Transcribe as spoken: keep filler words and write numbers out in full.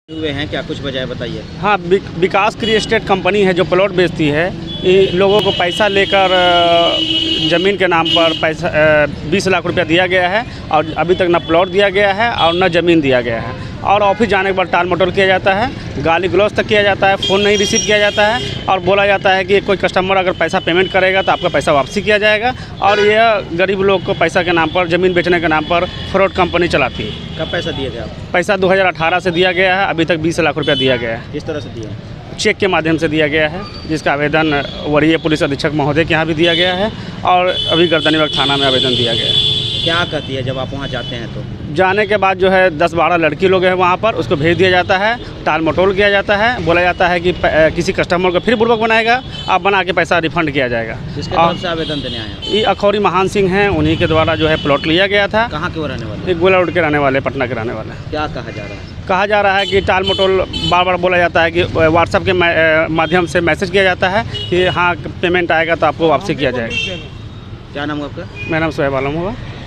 हुए हैं क्या, कुछ वजह बताइए। हाँ, विकास क्री एस्टेट कंपनी है जो प्लॉट बेचती है। ये लोगों को पैसा लेकर ज़मीन के नाम पर पैसा बीस लाख रुपया दिया गया है और अभी तक ना प्लॉट दिया गया है और ना ज़मीन दिया गया है। और ऑफिस जाने के बाद टाल मटोल किया जाता है, गाली गलौज तक किया जाता है, फ़ोन नहीं रिसीव किया जाता है और बोला जाता है कि कोई कस्टमर अगर पैसा पेमेंट करेगा तो आपका पैसा वापसी किया जाएगा। और यह गरीब लोग को पैसा के नाम पर, ज़मीन बेचने के नाम पर फ्रॉड कंपनी चलाती है। कब पैसा दिया गया? पैसा दो हज़ार अठारह से दिया गया है, अभी तक बीस लाख रुपया दिया गया है। किस तरह से दिया? चेक के माध्यम से दिया गया है, जिसका आवेदन वरीय पुलिस अधीक्षक महोदय के यहाँ भी दिया गया है और अभी गर्दनीबाग थाना में आवेदन दिया गया है। क्या कहती है जब आप वहाँ जाते हैं तो? जाने के बाद जो है दस बारह लड़की लोग हैं वहाँ पर, उसको भेज दिया जाता है, टाल मटोल किया जाता है, बोला जाता है कि किसी कस्टमर को फिर बुर्बक बनाएगा, आप बना के पैसा रिफंड किया जाएगा। किसके तरफ से आवेदन देने आए? ये अखौरी महान सिंह हैं, उन्हीं के द्वारा जो है प्लॉट लिया गया था। कहाँ के वो रहने वाले? एक गोला रोड के रहने वाले, पटना के रहने वाले। क्या कहा जा रहा है? कहा जा रहा है कि टाल मटोल बार बार बोला जाता है कि व्हाट्सएप के माध्यम से मैसेज किया जाता है कि हाँ पेमेंट आएगा तो आपको वापसी किया जाएगा। क्या नाम है आपका? मेरा नाम सोहेब आलम होगा।